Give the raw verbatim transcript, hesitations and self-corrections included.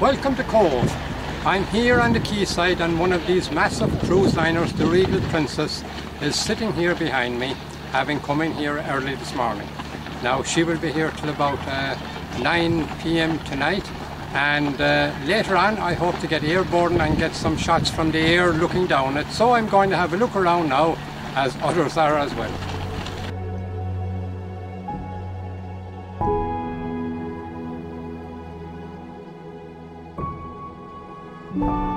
Welcome to Cobh. I'm here on the quayside on one of these massive cruise liners. The Regal Princess is sitting here behind me, having come in here early this morning. Now she will be here till about uh, nine p m tonight, and uh, later on I hope to get airborne and get some shots from the air looking down it. So I'm going to have a look around now, as others are as well. Thank you.